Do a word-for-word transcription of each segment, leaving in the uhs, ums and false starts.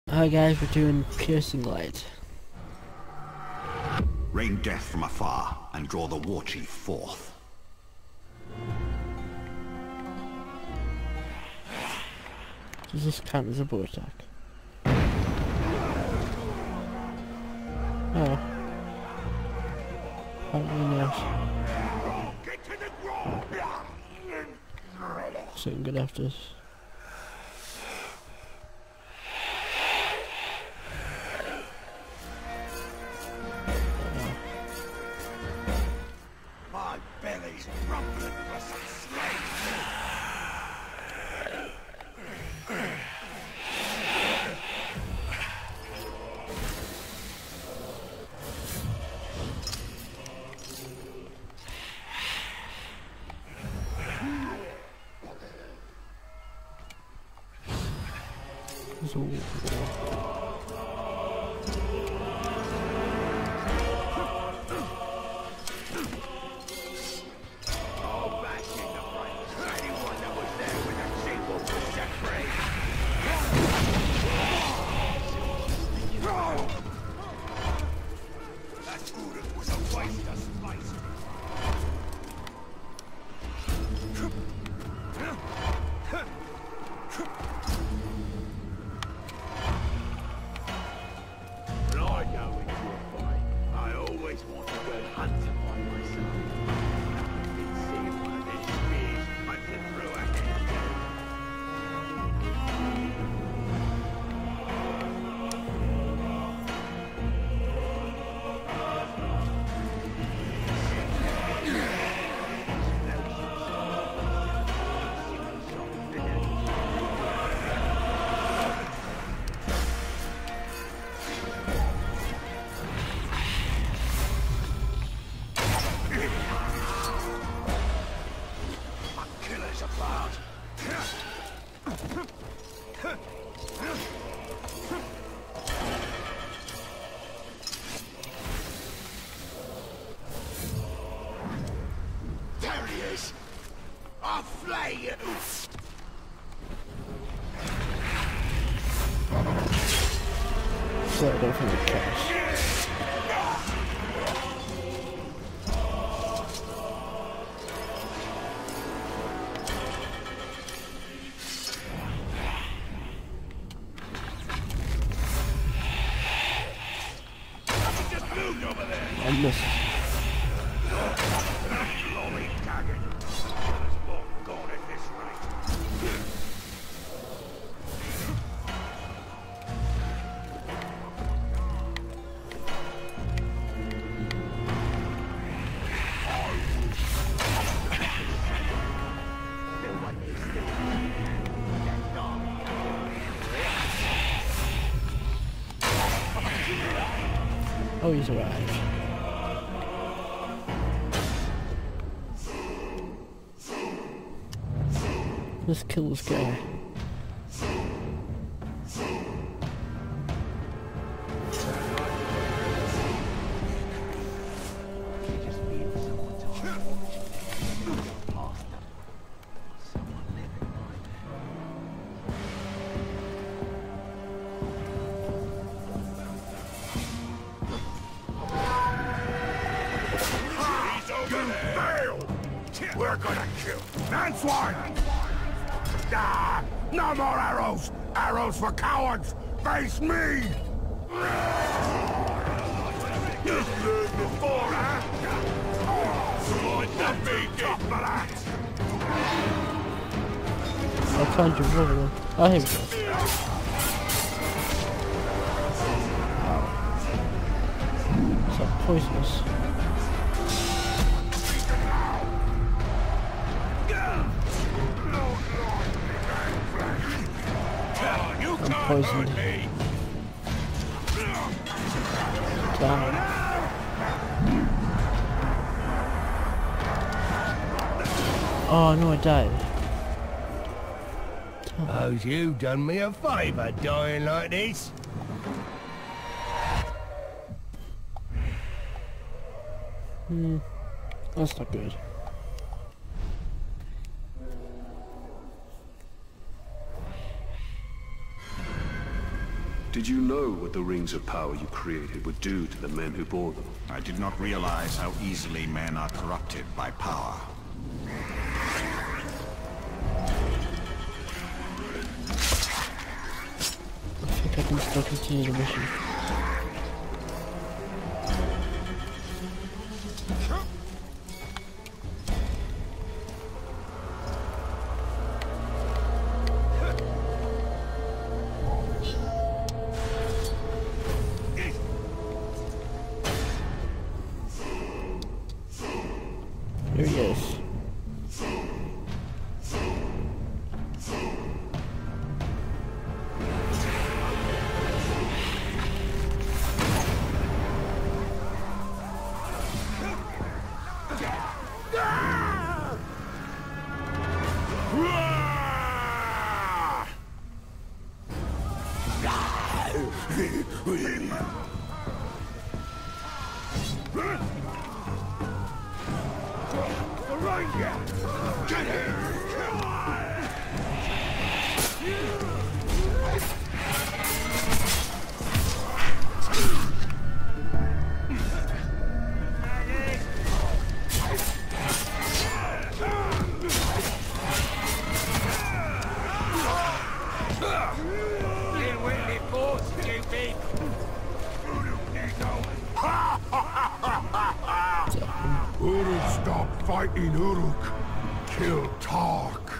Hi guys, we're doing Piercing Light. Rain death from afar and draw the war chief forth. Does this count as a bow attack? Oh. Apparently not. Something good after this. My belly's rumbling for some slave. So, There he is! I'll flay you! so I don't think it counts. Just moved over there! I missed. Lolly gagging. There's more gone at this rate. Oh, he's arrived. Let's kill this guy. We're gonna kill Manswine! Ah, no more arrows! Arrows for cowards! Face me! Just learned before, huh? Let me get that! I can't jump over them. Oh, here we go. Is that poisonous? I'm poisoned. Down. Oh no, I died. Suppose you done me a favour dying like this. Hmm, that's not good. Did you know what the rings of power you created would do to the men who bore them? I did not realize how easily men are corrupted by power. I think I can still continue the mission. Here he is. Get here! Uruk stop fighting Uruk. Kill Tark.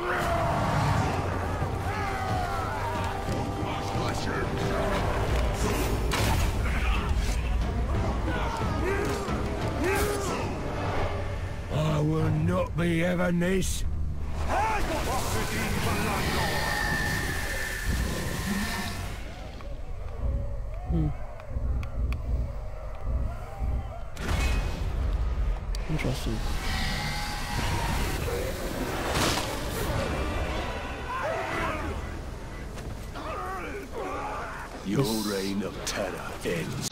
I will not be having this. Hmm. Interesting. Your reign of terror ends.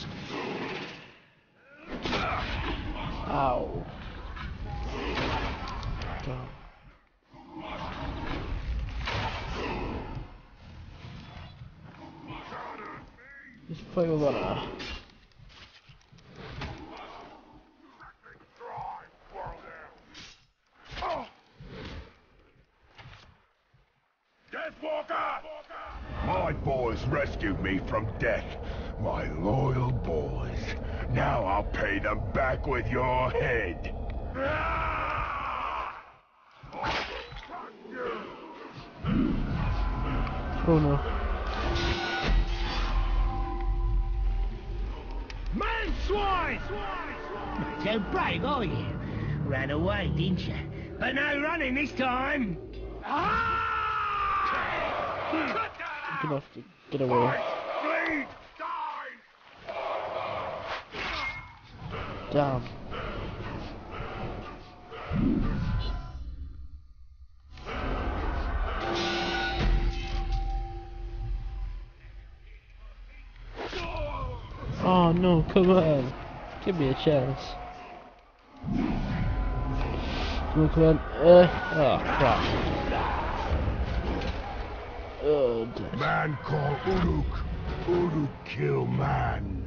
Ow. God. This fight was on a... My boys rescued me from death. My loyal boys. Now I'll pay them back with your head. Oh no. Man swine! So brave, are you? Ran away, didn't you? But no running this time! Good enough to get away. Bleed! Die! Down. Oh no, come on. Give me a chance. Come on, come on. Uh, oh, crap. Oh, dead. Man call Uruk. Uruk kill man.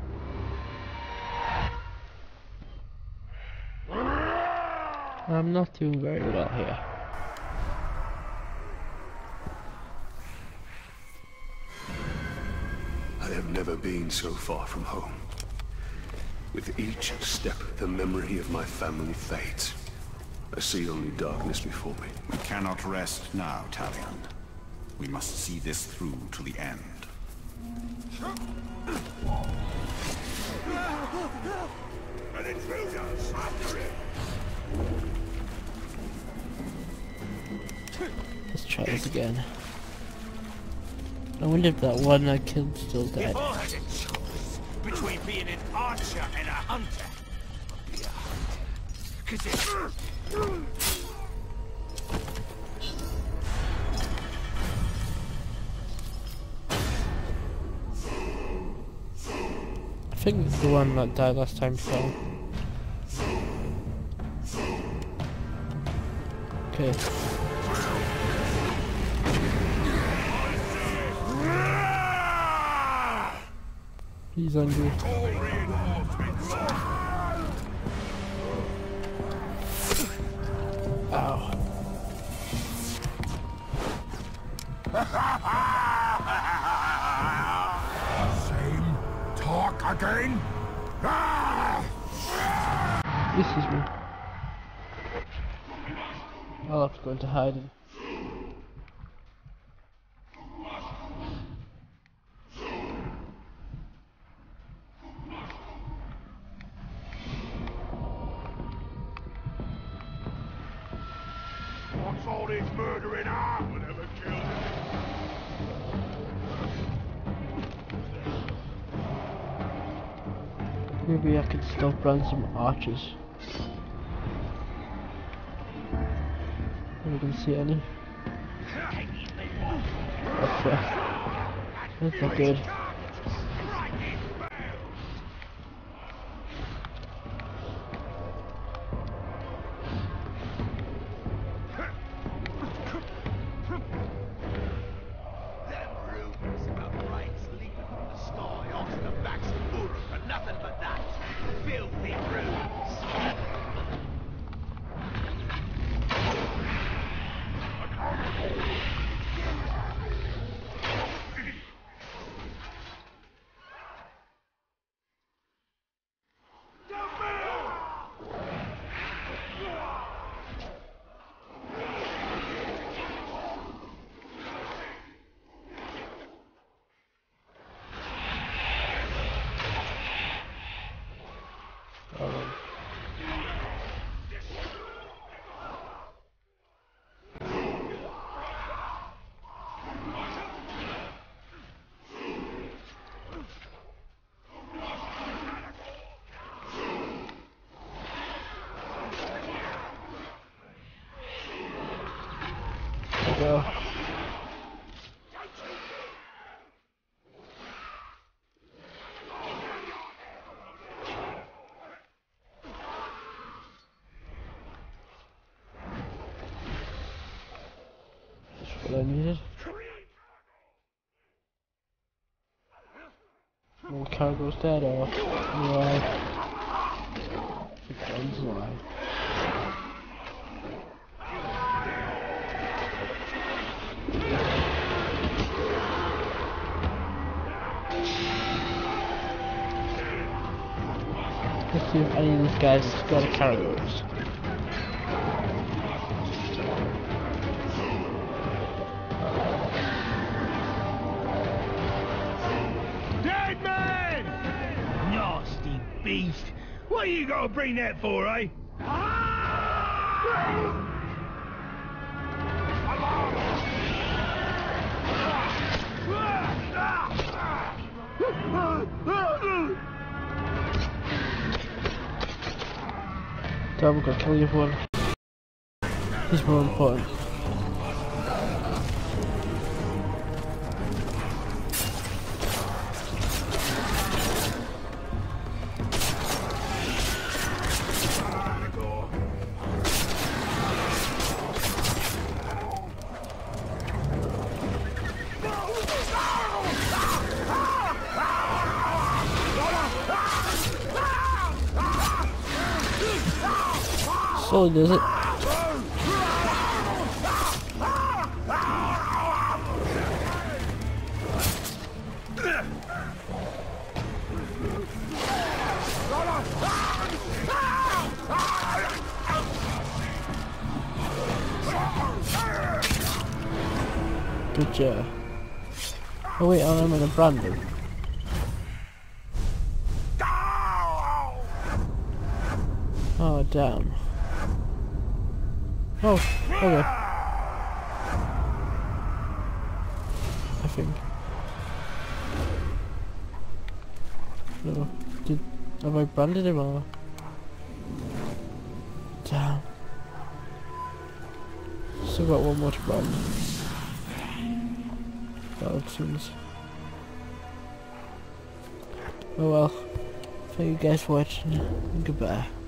I'm not doing very well here. I have never been so far from home. With each step, the memory of my family fades. I see only darkness before me. We cannot rest now, Talion. We must see this through to the end. An intruder! After him! Let's try this again. I wonder if that one I killed still dead. If I had a choice between being an archer and a hunter, I'd be a hunter. Cause it's... I think it's the one that died last time fell. Okay. He's angry. Ow. Same talk again? This is me. I'll have to go into hiding. What's all this murdering I would ever kill him? Maybe I could still run some archers. We can see any. Okay. That's not good. Go. That's what I needed. More cargo's dead or alive. The gun's alive. Let's see if any of these guys got a caragos. Dead man! Nasty beast! What you gotta bring that for, eh? Damn, we've got to kill you one. He's more important. So does it. Good job. Oh wait, I'm in a Brandon. Oh damn. Oh, okay. I think. No, did have I branded him or? Damn. Still got one more to brand. That seems. Oh well. Thank you guys for watching. Goodbye.